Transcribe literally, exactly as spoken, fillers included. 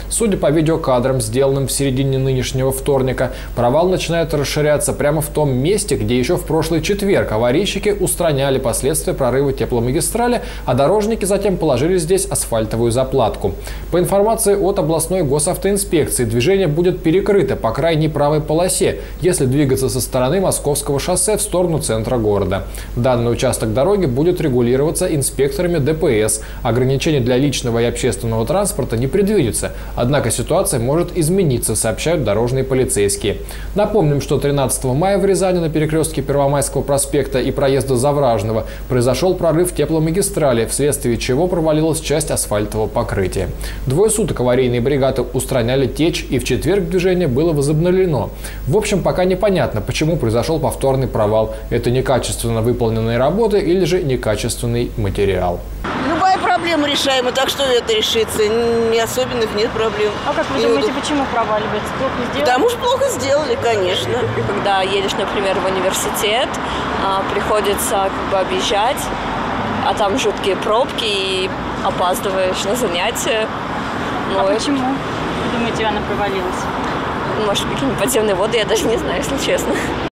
Судя по видеокадрам, сделанным в середине нынешнего вторника, провал начинает расширяться прямо в том месте, где еще в прошлый четверг аварийщики устраняли последствия прорыва тепломагистрали, а дорожники затем положили здесь асфальтовую заплатку. По информации от областной госавтоинспекции, движение будет перекрыто по крайней правой полосе, если двигаться со стороны Московского шоссе в сторону центра города. Данный участок дороги будет регулироваться инспекторами Дэ Пэ Эс. Ограничений для личного и общественного транспорта не предвидится, однако ситуация может измениться, сообщают дорожные полицейские. Напомним, что тринадцатого мая в Рязани на перекрестке Первомайского проспекта и проезда Завражного произошел прорыв тепломагистрали, вследствие чего провалилась часть асфальтового покрытия. Двое суток аварийные бригады устраняли течь, и в четверг движение было возобновлено. В общем, пока непонятно, почему произошел повторный провал. Это некачественно выполненные работы или же некачественный материал. Любая проблема решаема, так что это решится. Не особенных нет проблем. А как вы думаете, почему проваливается? Плохо сделали? Потому что плохо сделали, конечно. Когда едешь, например, в университет, приходится как бы объезжать, а там жуткие пробки и опаздываешь на занятия. Ну, а почему? Вы думаете, она провалилась? Может, какие-нибудь подземные воды, я даже не знаю, если честно.